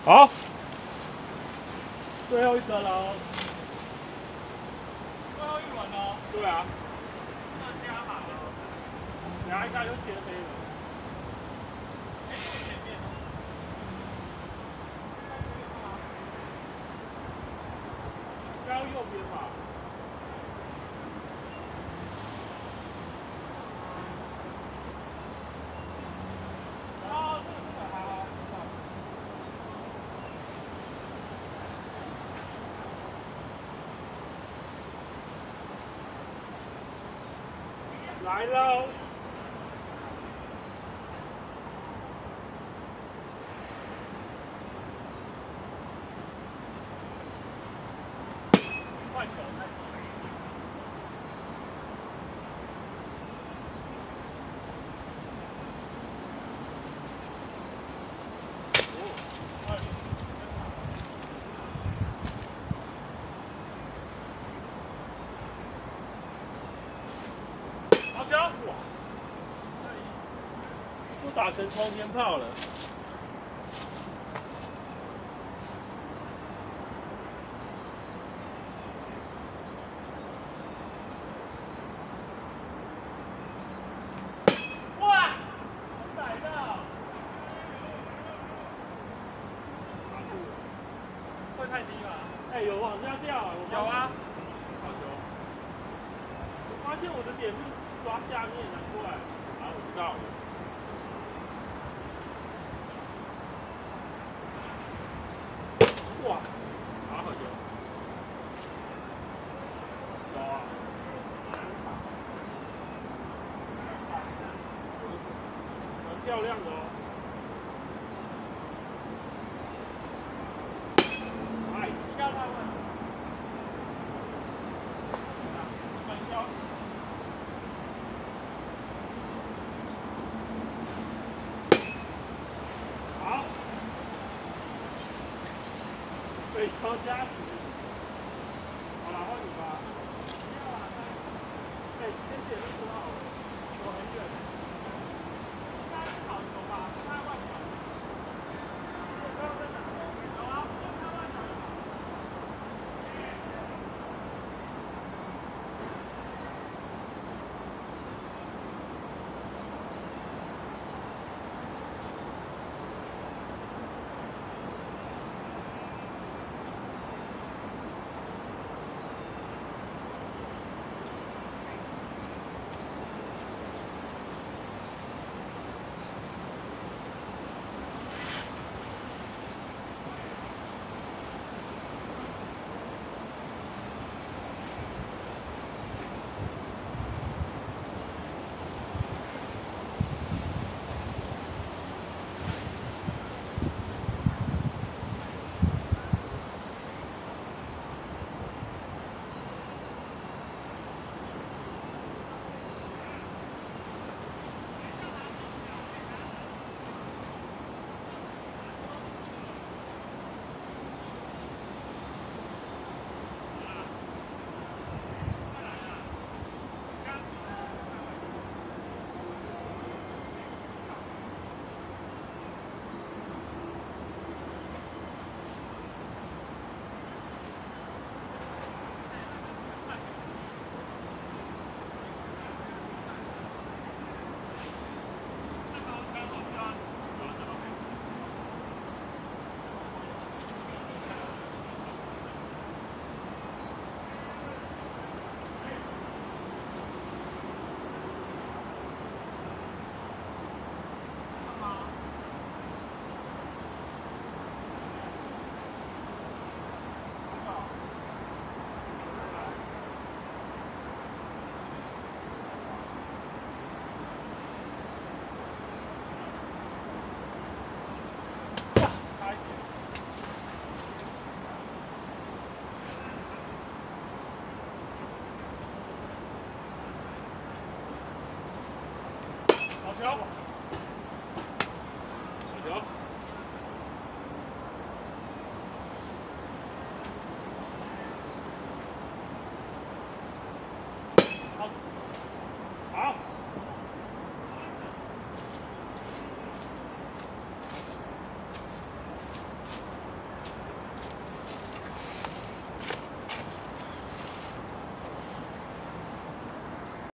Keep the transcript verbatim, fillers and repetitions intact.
好，最后一颗喽，最后一轮喽。对啊，那加码了，等下应该就天黑了。哎，这么前面哦。应该要右边吧。哦，这个这个还好。来喽！换球开始。好球！哇！都打成冲天炮了。哇！好窄的。会太低吗？哎、欸，有往下掉啊！有啊。好球！我发现我的点是抓下面，难怪。啊，我知道了。哇！好好球！有啊。蛮漂亮的哦。哎，应该他们。传销。好。北超加时。好了，换你吧。不要啊！哎，先点就知道了，我很远。